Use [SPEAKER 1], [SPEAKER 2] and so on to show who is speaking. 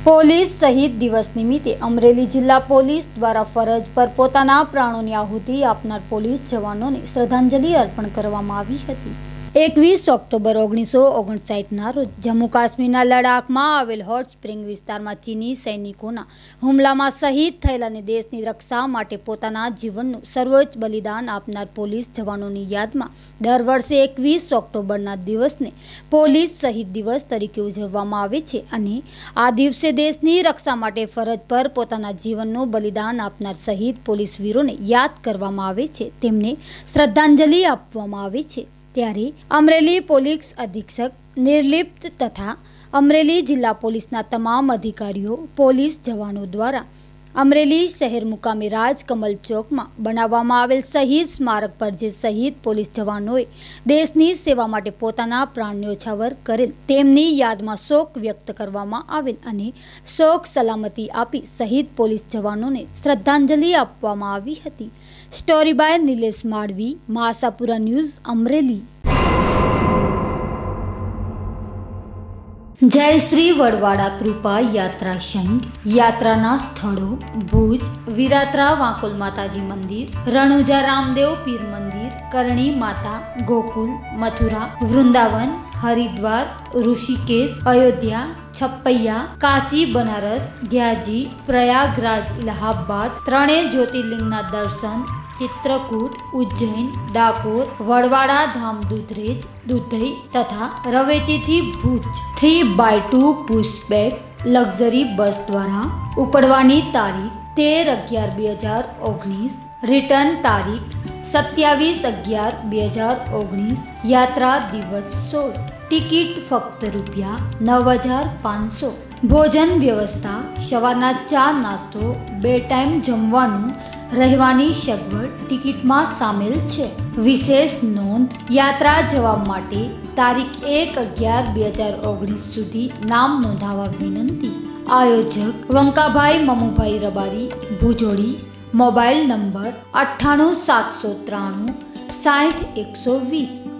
[SPEAKER 1] Police શહીદ દિવસ નિમિત્તે અમરેલી જિલ્લા પોલીસ દ્વારા ફરજ પર પોતાના પ્રાણોની આહુતિ આપનાર પોલીસ જવાનોને શ્રદ્ધાંજલિ અર્પણ કરવામાં આવી હતી। 21 ઓક્ટોબર 1959ના રોજ જમ્મુ કાશ્મીરના લડાખમાં આવેલ હોટ સ્પ્રિંગ વિસ્તારમાં ચીની સૈનિકોના હુમલામાં શહીદ થયેલા અને દેશની રક્ષા માટે પોતાના જીવનનું સર્વોચ્ચ બલિદાન આપનાર પોલીસ જવાનોની યાદમાં દર વર્ષે 21 ઓક્ટોબરના દિવસને પોલીસ શહીદ દિવસ તરીકે ઉજવવામાં આવે છે અને આ દિવસે દેશની રક્ષા માટે ફરજ પર પોતાના જીવનનું બલિદાન આપનાર શહીદ પોલીસ વીરોને યાદ કરવામાં આવે છે, તેમને શ્રદ્ધાંજલિ આપવામાં આવે છે। ત્યારે અમરેલી પોલીસ અધિક્ષક નિર્લિપ્ત તથા અમરેલી જિલ્લા પોલીસના તમામ અધિકારીઓ પોલીસ જવાનો દ્વારા અમરેલી શહેર મુકામે રાજકમલ ચોકમાં બનાવવામાં આવેલ શહીદ સ્મારક પર જે શહીદ પોલીસ જવાનોએ દેશની સેવા માટે પોતાના પ્રાણ ન્યોછાવર કરેલ તેમની યાદમાં શોક વ્યક્ત કરવામાં આવેલ અને શોક સલામતી આપી શહીદ પોલીસ જવાનોને શ્રદ્ધાંજલિ આપવામાં આવી હતી। Story by Nilesh Malvi, Masapura news, Amreli. જય શ્રી વડવાડા કૃપા યાત્રા સંઘ યાત્રાના સ્થળો ભુજ વિરાત્રા વાંકોલ માતાજી મંદિર, રણુજા રામદેવ પીર મંદિર, કરણી માતા, ગોકુલ, મથુરા, વૃંદાવન, હરિદ્વાર, ઋષિકેશ, અયોધ્યા, છપૈયા, કાશી, બનારસ, ગ્યાજી, પ્રયાગરાજ, ઇલાહાબાદ, ત્રણેય જ્યોતિર્લિંગના દર્શન, चित्रकूट, उज्जैन, डाकोर, वड़वाड़ा धाम, दूधरेज, दूधई तथा रवेची थी भूज 3x2 पुशबैक लग्जरी बस द्वारा उपड़वानी तारीख 13/11/2019, रिटर्न तारीख 27/11/2019, यात्रा दिवस 16। टिकट फक्त ₹9,500। भोजन व्यवस्था सवारना चा नास्तो, 2 टाइम जमवानुं, રહેવાની સગવડ ટિકિટમાં સામેલ છે। વિશેષ નોંધ, યાત્રા જવા માટે તારીખ 1/11/2019 સુધી નામ નોંધાવવા વિનંતી। આયોજક વંકાભાઈ મમુભાઈ રબારી, ભુજોડી। Mobile number 98 793 60 120।